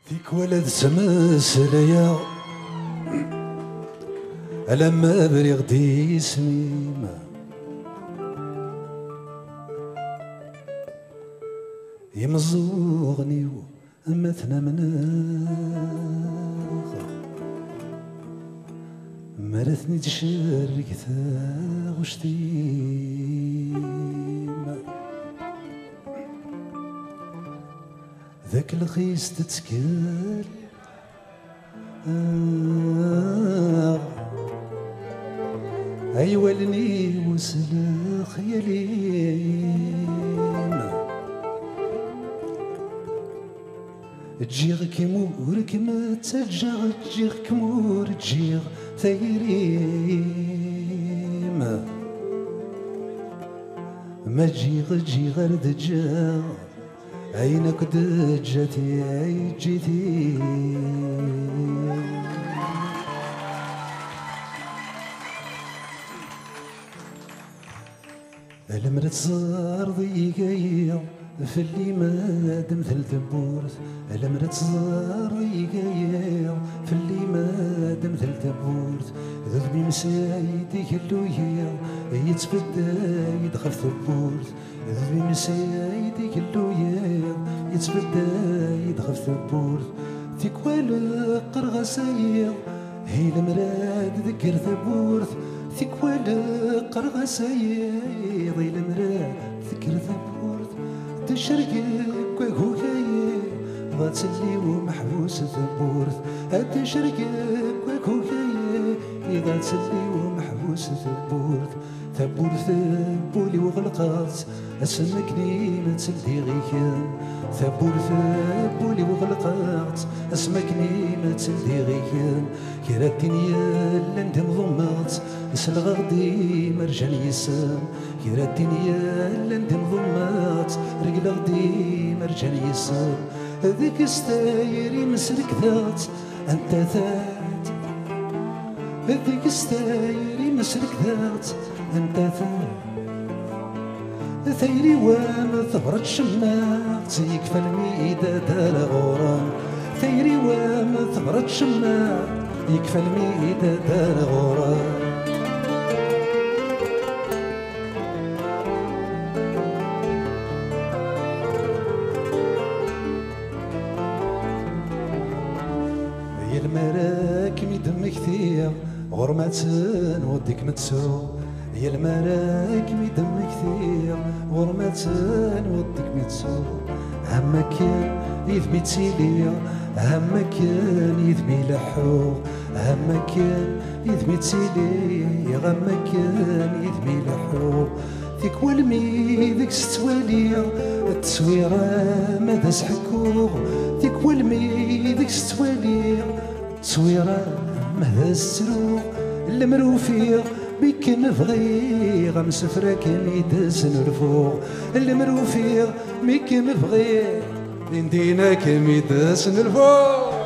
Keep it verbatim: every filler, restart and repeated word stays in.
فيك ولد سمسليا لما بري غدي سميم يمزوغني مثنى مناخ مرثني تشرك ثاغشتيم ذاك الخيس تتسكر آه أيولني وصل خياليم تجيغ كيمور كيما تسجع تجيغ كمور تجيغ ثيريم ما تجيغ تجي غير دجا عينك دجاتي عي جيتي المرت صار ضيقايا في اللي ما مثل تبورث المرت صار ضيقايا في اللي ما مثل تبورث ذبي مسايدي كلويا يتبدا يدخل ثبورث ذبي مسايدي كلويا يتبدا يدخل ثبورث تيكوال قرغسايا هي المراد ذكر ثبورث تيكوال قرغسايا ضي المراد ذكر ثبورث تشرقك وكوكايا غاتسلي ومحبوس ثبورث تشرقك وكوكايا غاتسلي ومحبوس ثبورث ثبورث بولي وغلقات اسمكني ما تسلي غيكام ثبورث بولي وغلقات اسمكني ما تسلي غيكام كرا الدنيا لندم ضمات اسل غدي مرجان يسام كرا الدنيا لندم ضمات رجل غدي مرجان يسام هذيك ستايري مسلك ذات انت ذات هذيك ستايري مسلك ذات انت ذات ثيري وما ثبرت شماعت يكفى الميدة دار غوران ثيري وما ثبرت شماعت يكفى الميدة دار غوران يا المراكم يدم كثير غرمة وديك متسو يا المراكم يدم كثير غرمة وديك متسو هما كان يذمي تسيليا هما كان يذمي لحوق هما كان يذمي تسيليا هما كان يذمي لحوق ذيك والمي ذيك ستواليا التصويرة ماذا سحكوغ ذيك والمي ذيك ستواليا التصويرة ماذا ستروغ المروفية بك نبغي غمسفرة كمي دسن الفوق المروفية بك نبغي ندينا كمي دسن الفوق